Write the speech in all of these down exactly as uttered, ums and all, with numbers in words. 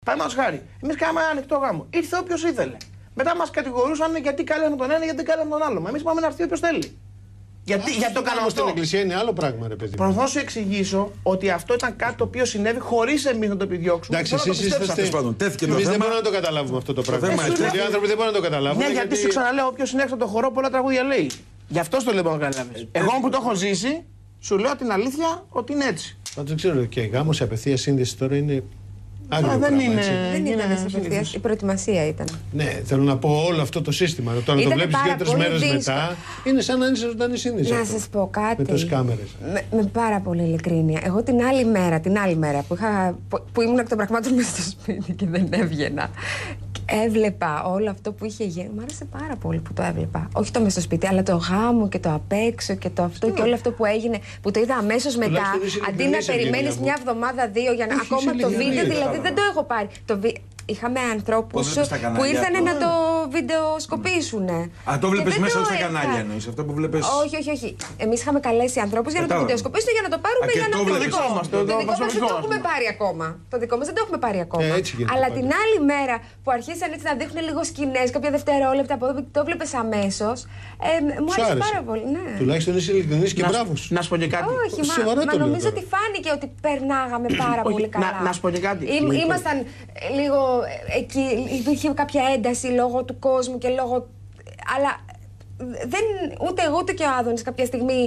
Παραδείγματος χάρη, εμείς κάναμε ένα ανοιχτό γάμο. Ήρθε όποιος ήθελε. Μετά μας κατηγορούσαν γιατί κάλεσαν τον ένα, γιατί κάλεσαν τον άλλο. Μα εμείς πάμε να έρθει όποιος θέλει. Γιατί, γιατί το κάναμε αυτό. Στην εκκλησία είναι άλλο πράγμα, ρε παιδί. Προσπαθώ να σου εξηγήσω ότι αυτό ήταν κάτι το οποίο συνέβη χωρίς εμείς να το επιδιώξουμε. Εντάξει, εσείς είστε. Εμείς δεν μπορούμε να το καταλάβουμε αυτό το πράγμα. Οι άνθρωποι δεν μπορούν να το καταλάβουν. Ναι, γιατί σου ξαναλέω, όποιος είναι έξω από το χορό, πολλά τραγούδια λέει. Γι' αυτό στο λέω να καταλάβεις. Εγώ που το έχω ζήσει, σου λέω την αλήθεια ότι είναι έτσι. Πάντως δεν ξέρω, και γάμος σε απευθεία σύνδεση τώρα είναι. Α, δεν είναι. Δεν ήταν απευθεία. Η προετοιμασία ήταν. Ναι, θέλω να πω όλο αυτό το σύστημα. Τώρα το βλέπει δύο-τρει μέρες μετά. Είναι σαν να είναι ζωντανή σύνδεση. Να σας πω κάτι. Με τόσες κάμερες. Με, με πάρα πολύ ειλικρίνεια. Εγώ την άλλη μέρα, την άλλη μέρα που, είχα, που, που ήμουν εκ των πραγμάτων μέσα στο σπίτι και δεν έβγαινα. Έβλεπα όλο αυτό που είχε γίνει. Μ' άρεσε πάρα πολύ που το έβλεπα. Όχι το μέσα στο σπίτι, αλλά το γάμο και το απ' έξω και το αυτό και όλο αυτό που έγινε. Που το είδα αμέσως μετά. Αντί να περιμένεις μια εβδομάδα, δύο για να. Ακόμα το βίντεο, δηλαδή δεν το έχω πάρει. Το βι... Είχαμε ανθρώπους που ήρθαν να το βιντεοσκοπήσουν. Α, το βλέπεις μέσα στα κανάλια εννοείς, αυτό που βλέπεις. Όχι, όχι, όχι. Εμείς είχαμε καλέσει ανθρώπους για να το βιντεοσκοπήσουν, για να το πάρουμε για να το δικό μας. Το δικό μας δεν το έχουμε πάρει ακόμα. Το δικό μας δεν το έχουμε πάρει ακόμα. Αλλά την άλλη μέρα που αρχίσαν έτσι να δείχνουν λίγο σκηνές, κάποια δευτερόλεπτα από εδώ, το βλέπεις αμέσως. Μου άρεσε πάρα πολύ. Τουλάχιστον είσαι ειλικρινής και μπράβος. Να σου πω και κάτι. Όχι, μα νομίζω ότι φάνηκε ότι περνάγαμε πάρα πολύ καλά. Να σου πω και κάτι. Ήμασταν λίγο. Εκεί υπήρχε κάποια ένταση λόγω του κόσμου και λόγω. Αλλά δεν, ούτε εγώ ούτε και ο Άδωνης κάποια στιγμή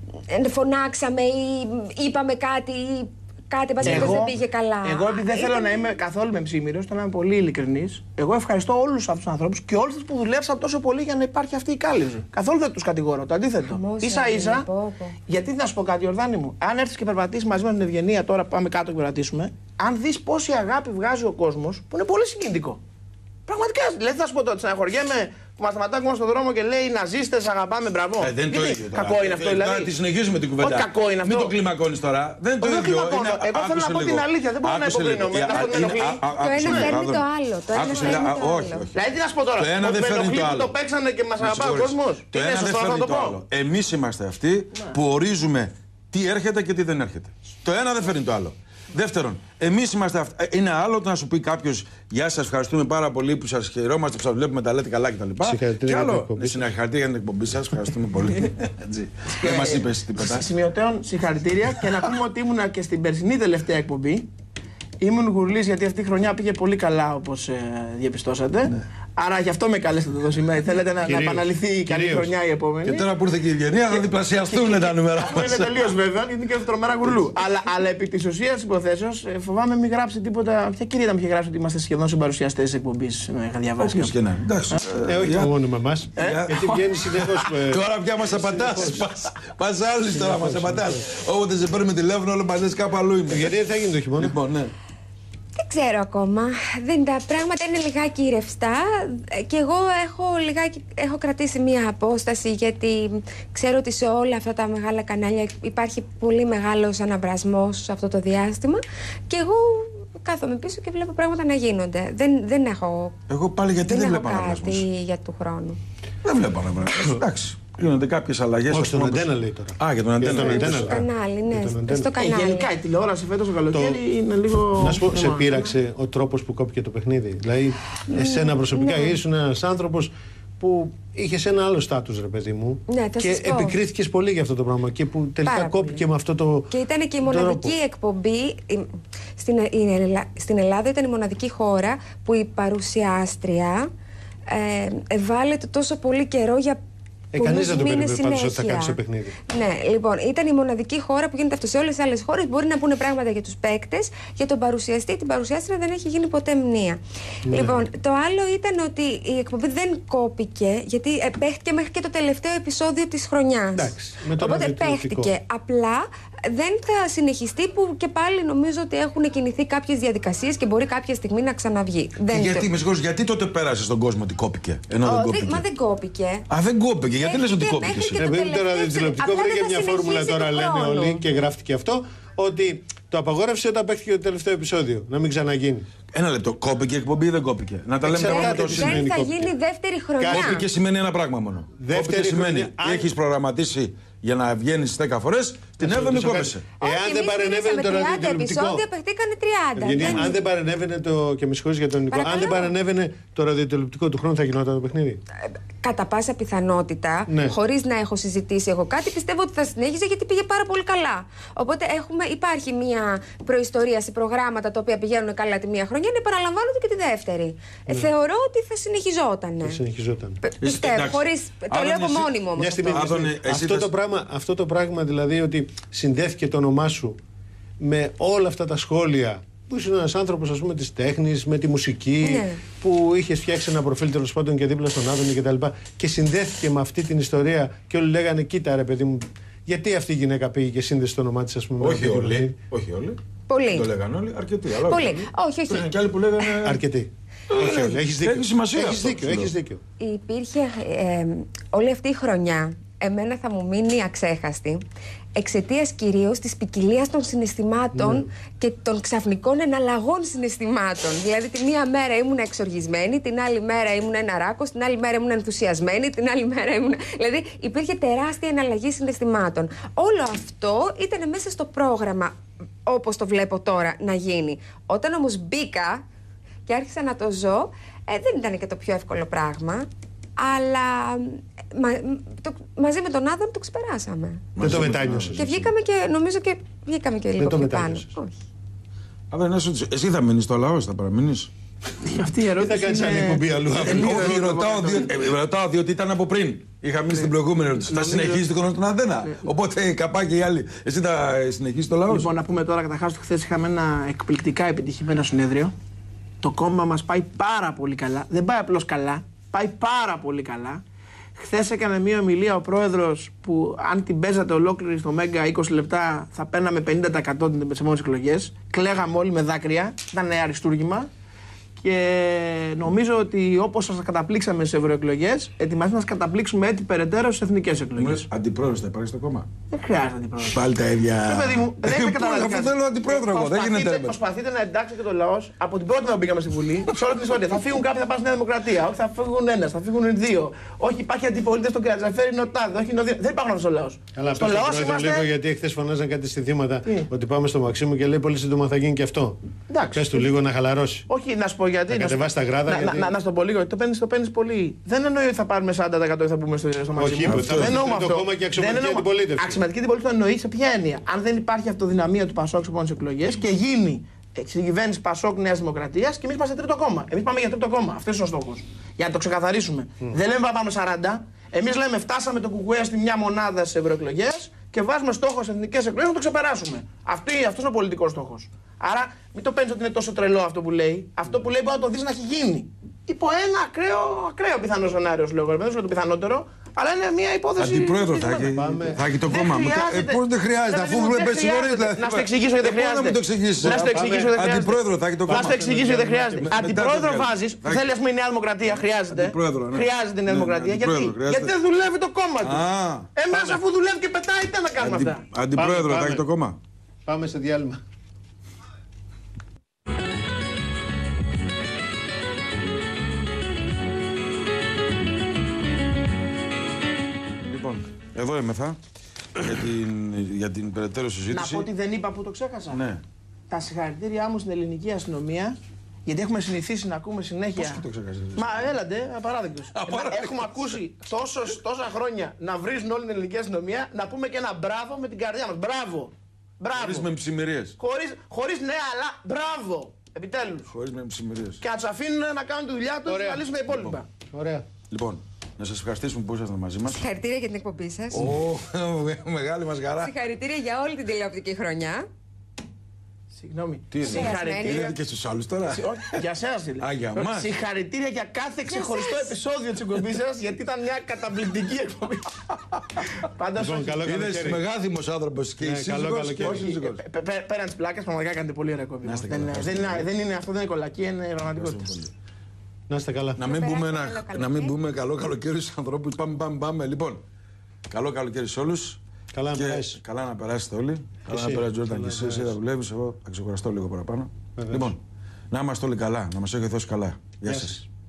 φωνάξαμε ή είπαμε κάτι ή κάτι πας δεν πήγε καλά. Εγώ επειδή δεν θέλω να είμαι καθόλου με ψήμυρος, θέλω να είμαι πολύ ειλικρινής. Εγώ ευχαριστώ όλους αυτούς τους ανθρώπους και όλους τους που δουλέψαν τόσο πολύ για να υπάρχει αυτή η κάλυψη. Καθόλου δεν τους κατηγορώ, το αντίθετο. Ίσα ίσα, γιατί να σου πω κάτι, Ιορδάνη μου, αν έρθεις και περπατήσεις μαζί με την Ευγενία, τώρα πάμε κάτω και περπατήσουμε, αν δεις πόση αγάπη βγάζει ο κόσμος, που είναι πολύ συγκινητικό. Πραγματικά, δηλαδή θα σου πω τώρα, στεναχωριέμαι που μας σταματάει ακόμα στον δρόμο και λέει Ναζίστες, αγαπάμε, μπράβο. Ε, δεν είναι το ίδιο. Κακό είναι αυτό, δηλαδή. Τώρα τη συνεχίζουμε την κουβέντα. Όχι, κακό είναι αυτό. Μην το κλιμακώνεις τώρα. Δεν είναι το ίδιο. Εγώ θέλω να πω την αλήθεια, δεν μπορώ να υποκρίνομαι. Το ένα φέρνει το άλλο. Το ένα φέρνει το άλλο. Δηλαδή, τι να σου πω τώρα. Το ένα δεν φέρνει το άλλο. Το παίξανε και μας αγαπάει ο κόσμος. Το ένα δεν φέρνει το άλλο. Εμείς είμαστε αυτοί που ορίζουμε τι έρχεται και τι δεν έρχεται. Το ένα δεν φέρνει το άλλο. Δεύτερον, εμείς είμαστε αυτοί. Είναι άλλο το να σου πει κάποιος γεια σας, ευχαριστούμε πάρα πολύ που σας χαιρόμαστε, που σας βλέπουμε, τα λέτε καλά κτλ. Και άλλο. Συγχαρητήρια για την εκπομπή σας, ευχαριστούμε πολύ. Δεν μας είπες τίποτα. Σημειωτέων συγχαρητήρια και να πούμε ότι ήμουνα και στην περσινή τελευταία εκπομπή. Ήμουν γουρλής γιατί αυτή η χρονιά πήγε πολύ καλά, όπως ε, διαπιστώσατε. Ναι. Άρα γι' αυτό με καλέσατε εδώ σήμερα. Θέλετε να, να επαναληφθεί η καλή χρονιά η επόμενη. Και τώρα που ήρθε και η Ευγενία θα διπλασιαστούν τα νούμερα. Αυτό είναι τελείως βέβαιο, γιατί είναι και τρομερά γουρλού. αλλά, αλλά επί της ουσίας της υποθέσεως φοβάμαι μην γράψει τίποτα. Ποια κυρία μου είχε γράψει ότι είμαστε σχεδόν συμπαρουσιαστές της εκπομπής. Είχα διαβάσει. Όπως και να. Εντάξει. Ε, όχι μόνο με εμάς. Γιατί βγαίνει συνεχώς. Τώρα πια μας απατάς. Πας άλλους τώρα μας απατάς. Όποτε σε παίρνουμε τηλέφωνο, όλο πας κάπου αλλού είμαι. Γιατί δεν θα γίνει το χειμώνα. Λοιπόν, ναι. Δεν ξέρω ακόμα. Δεν, τα πράγματα είναι λιγάκι ρευστά και εγώ έχω, λιγάκι, έχω κρατήσει μία απόσταση γιατί ξέρω ότι σε όλα αυτά τα μεγάλα κανάλια υπάρχει πολύ μεγάλος αναβρασμός σε αυτό το διάστημα και εγώ κάθομαι πίσω και βλέπω πράγματα να γίνονται. Δεν, δεν έχω, εγώ πάλι γιατί δεν, δεν έχω κάτι για του χρόνου. Δεν βλέπω αναβρασμός. Εντάξει. Γίνονται κάποιες αλλαγές. Όχι, στον Αντένα λέει τώρα. Α, για τον Αντένα. Στο κανάλι, ναι. Στο κανάλι. Ε, γενικά η τηλεόραση φέτος το καλοκαίρι είναι λίγο. Να σου πω, σε πείραξε ο τρόπος που κόπηκε το παιχνίδι. Δηλαδή, εσένα προσωπικά ήσουν ένας άνθρωπος που είχε ένα άλλο στάτους, ρε παιδί μου. Ναι, και επικρίθηκες πολύ για αυτό το πράγμα. Και που τελικά πάρα κόπηκε πολύ με αυτό το. Και ήταν και η μοναδική τρόπο. εκπομπή. Στην, στην Ελλάδα ήταν η μοναδική χώρα που η παρουσιάστρια ε, ευάλεται τόσο πολύ καιρό για. Ε, κανείς δεν το περίμενε πάντως ότι θα κάνει το παιχνίδι. Ναι, λοιπόν, ήταν η μοναδική χώρα που γίνεται αυτό. Σε όλες τις άλλες χώρες μπορεί να πούνε πράγματα για τους παίκτες, για τον παρουσιαστή. Την παρουσιάστρια δεν έχει γίνει ποτέ μνήα. Ναι. Λοιπόν, το άλλο ήταν ότι η εκπομπή δεν κόπηκε, γιατί παίχτηκε μέχρι και το τελευταίο επεισόδιο της χρονιάς. Εντάξει, οπότε παίχτηκε. Απλά δεν θα συνεχιστεί, που και πάλι νομίζω ότι έχουν κινηθεί κάποιες διαδικασίες και μπορεί κάποια στιγμή να ξαναβγεί. Δεν γιατί, το... με συγχωρείς, γιατί τότε πέρασε στον κόσμο ότι κόπηκε, ενώ oh, δεν κόπηκε. Μα δεν κόπηκε. Α, δεν κόπηκε. Γιατί λες ότι κόπηκε. Επειδή τώρα το τηλεοπτικό βρήκε μια φόρμουλα, τώρα λένε όλοι και γράφτηκε αυτό, ότι το απαγόρευσε όταν παίχτηκε το τελευταίο επεισόδιο. Να μην ξαναγίνει. Ένα λεπτό. Κόπηκε η εκπομπή ή δεν κόπηκε. Να τα λέμε τα δεν θα γίνει δεύτερη χρονιά. Κόπηκε σημαίνει ένα πράγμα μόνο. Δεύτερη σημαίνει ότι έχεις προγραμματίσει για να βγαίνει δέκα φορές, την έβδομη κόβεσαι. Εάν δεν παρενέβαινε το ραδιοτηλεοπτικό. επεισόδια παιχτήκανε τριάντα. Γιατί αν δεν παρενέβαινε το. Και με συγχωρείς για τον Νικό, αν δεν παρενέβαινε το ραδιοτηλεοπτικό του χρόνου, θα γινόταν το παιχνίδι. Κατά πάσα πιθανότητα, ναι. χωρίς να έχω συζητήσει εγώ κάτι, πιστεύω ότι θα συνέχιζε γιατί πήγε πάρα πολύ καλά. Οπότε έχουμε, υπάρχει μια προϊστορία σε προγράμματα τα οποία πηγαίνουν καλά τη μία χρονιά, να επαναλαμβάνονται και τη δεύτερη. Ναι. Ε, θεωρώ ότι θα συνεχιζόταν. Θα συνεχιζόταν. Πιστεύω, χωρίς. Το λέω από μόνη μου όμως. Αυτό το πράγμα, αυτό το πράγμα δηλαδή ότι συνδέθηκε το όνομά σου με όλα αυτά τα σχόλια που ήσουν ένας άνθρωπος, ας πούμε, της τέχνης, με τη μουσική, ναι. που είχε φτιάξει ένα προφίλ τέλος πάντων και δίπλα στον Άδωνη κτλ. Και, και συνδέθηκε με αυτή την ιστορία και όλοι λέγανε: κοίτα, ρε παιδί μου, γιατί αυτή η γυναίκα πήγε και σύνδεσε το όνομά της, ας πούμε. Όχι όλοι. Όχι όλοι. Πολλοί. Το λέγανε όλοι, αρκετοί. Αλλά Πολλοί. Όχι, όχι. Και άλλοι που λέγανε. Αρκετοί. Όχι όλοι. Έχεις δίκιο. Έχει σημασία. Έχεις δίκιο. Έχεις δίκιο. Υπήρχε ε, όλη αυτή η χρονιά. Εμένα θα μου μείνει αξέχαστη εξαιτίας κυρίως της ποικιλίας των συναισθημάτων ναι. και των ξαφνικών εναλλαγών συναισθημάτων. Δηλαδή, τη μία μέρα ήμουν εξοργισμένη, την άλλη μέρα ήμουν ένα ράκος, την άλλη μέρα ήμουν ενθουσιασμένη, την άλλη μέρα ήμουν. Δηλαδή, υπήρχε τεράστια εναλλαγή συναισθημάτων. Όλο αυτό ήταν μέσα στο πρόγραμμα, όπως το βλέπω τώρα, να γίνει. Όταν όμως μπήκα και άρχισα να το ζω, ε, δεν ήταν και το πιο εύκολο πράγμα. Αλλά μα, το, μαζί με τον Άδων το ξεπεράσαμε. Δεν το μετάνιωσες. Και βγήκαμε και νομίζω και βγήκαμε και λίγο πιο πάνω. Όχι. Αλλά εσύ θα μείνεις στο λαό, θα παραμείνεις. Αυτή η ερώτηση. Δεν θα κάνεις άλλη εκπομπή αλλού. Όχι, ρωτάω διότι ήταν από πριν. Είχα μείνει στην προηγούμενη ερώτηση. Θα συνεχίσει το χρόνο του Αδένα. Οπότε καπάκι οι άλλοι. Εσύ θα συνεχίσει το λαό. Λοιπόν, να πούμε τώρα καταρχάς ότι χθες είχαμε ένα εκπληκτικά επιτυχημένο συνέδριο. Το κόμμα μας πάει πάρα πολύ καλά. Δεν πάει απλώς καλά. Πάει πάρα πολύ καλά. Χθες έκανε μία ομιλία ο πρόεδρος που αν την παίζατε ολόκληρη στο Μέγκα είκοσι λεπτά θα παίρναμε πενήντα τοις εκατό τις επόμενες εκλογές. Κλαίγαμε όλοι με δάκρυα. Ήταν αριστούργημα. Και νομίζω ότι όπως σας καταπλήξαμε στις ευρωεκλογές, ετοιμάζουμε να σας καταπλήξουμε έτσι περαιτέρω στις εθνικές εκλογές. Αντιπρόεδρος θα υπάρχει στο κόμμα. Δεν χρειάζεται αντιπρόεδρος. Πάλι τα ίδια. Παιδί μου, δεν έχετε καταλάβει. Αφού θέλω αντιπρόεδρο εγώ, δεν γίνεται. Προσπαθείτε να εντάξετε και το λαό από την πρώτη μέρα που μπήκαμε στη Βουλή σε όλη την ιστορία. Θα φύγουν κάποιοι, θα πάνε στη Νέα Δημοκρατία. Όχι, θα φύγουν ένα, θα φύγουν δύο. Όχι, υπάρχει αντιπολίτευση στον Κερατζαφέρη, είναι ο τάδε. Όχι, είναι ο δύο. Δεν υπάρχουν αυτό ο λαό. Αλλά στο λαό είμαστε. Λίγο γιατί εχθές φωνάζαν κάτι συνθήματα ότι πάμε στο Μαξίμου και λέει πολύ σύντομα θα γίνει και αυτό. Πες του λίγο να χαλαρώσει. Όχι, να σου πω γιατί. Γράδα, να, γιατί... να, να στο πω λίγο, το παίρνεις, το παίρνεις πολύ. Δεν εννοεί ότι θα πάρουμε σαράντα τοις εκατό και θα μπούμε στο, στο Μαξίμου. Όχι, δεν εννοούμε αυτό. Κόμμα και αξιωματική αντιπολίτευση. Αξιωματική αντιπολίτευση εννοεί σε ποια έννοια. Αν δεν υπάρχει αυτοδυναμία του Πασόκ σε επόμενες εκλογές και γίνει κυβέρνηση Πασόκ Νέας Δημοκρατίας και εμείς είμαστε τρίτο κόμμα. Εμείς πάμε για τρίτο κόμμα. Αυτός είναι ο στόχος. Για να το ξεκαθαρίσουμε. Mm. Δεν λέμε να πάμε σαράντα. Εμείς λέμε φτάσαμε το κουκουέ στη μια μονάδα στις ευρωεκλογές και βάζουμε στόχο σε εθνικές εκλογές να το ξεπεράσουμε. Αυτό είναι ο πολιτικός στόχος. Άρα μην το παίρνεις ότι είναι τόσο τρελό αυτό που λέει. Αυτό που λέει μπορεί να το δεις να έχει γίνει. Υπό ένα ακραίο, ακραίο πιθανό σενάριο, λέω εγώ. Δεν είναι το πιθανότερο, αλλά είναι μια υπόθεση. Αντιπρόεδρο θα έχει, θα έχει το κόμμα. Ε, Πώς δεν χρειάζεται, αφού βλέπετε συγχωρείτε. Να σου εξηγήσω γιατί δεν χρειάζεται. Να σου εξηγήσω γιατί δεν χρειάζεται. Αντιπρόεδρο θα έχει το κόμμα. Να σου εξηγήσω γιατί δεν χρειάζεται. Αντιπρόεδρο βάζει, θέλει α πούμε η Νέα Δημοκρατία, χρειάζεται. Χρειάζεται η Νέα Δημοκρατία. Γιατί δεν δουλεύει το κόμμα του. Εμάς αφού δουλεύει και πετάει, τι να κάνουμε αυτά. Αντιπρόεδρο θα έχει το κόμμα. Πάμε σε διάλειμμα. Εδώ έμεθα για την, για την περαιτέρω συζήτηση. Να πω ότι δεν είπα που το ξέχασα. Ναι. Τα συγχαρητήριά μου στην ελληνική αστυνομία, γιατί έχουμε συνηθίσει να ακούμε συνέχεια. Πώς και το ξέχασες? Μα έλατε, απαράδεκτος. Έχουμε ακούσει τόσος, τόσα χρόνια να βρίζουν όλη την ελληνική αστυνομία, να πούμε και ένα μπράβο με την καρδιά μας. Μπράβο. Μπράβο. Χωρίς με ψημυρίες. Χωρίς, χωρίς ναι, αλλά μπράβο. Επιτέλους. Χωρίς με ψημυρίες. Και να τους αφήνουν να κάνουν τη δουλειά τους και να λύσουν τα υπόλοιπα. Ωραία. Λοιπόν, να σας ευχαριστήσουμε που ήσασταν μαζί μας. Συγχαρητήρια για την εκπομπή σας. Ω, μεγάλη μας χαρά. Συγχαρητήρια για όλη την τηλεοπτική χρονιά. Συγγνώμη. Τι είναι, συγχαρητήρια και στους άλλους τώρα. Για σένα στείλε. Α, για μας. Συγχαρητήρια για κάθε ξεχωριστό επεισόδιο της εκπομπής σας, γιατί ήταν μια καταπληκτική εκπομπή. Πάντως, είδες μεγάθυμος άνθρωπος και η σύζυγος και ο σύζυγος. Πέραν της πλάκας, πραγματικά κάνετε πολύ ωραία εκπομπή. Δεν είναι αυτό, δεν είναι κολακή, είναι πραγματικότητα. Να είστε καλά. Να μην πούμε, ένα, να μην πούμε καλό καλοκαίρι στους ανθρώπους. Πάμε, πάμε, πάμε. Λοιπόν, καλό καλοκαίρι σε όλους. Καλά να περάσετε. Καλά να περάσετε όλοι. Καλά να περάσετε, Τζόρταν, και εσύ. Εσύ θα δουλεύεις, εγώ θα ξεκουραστώ λίγο παραπάνω. Λοιπόν, να είμαστε όλοι καλά, να μας έχει δώσει καλά. Γεια σας.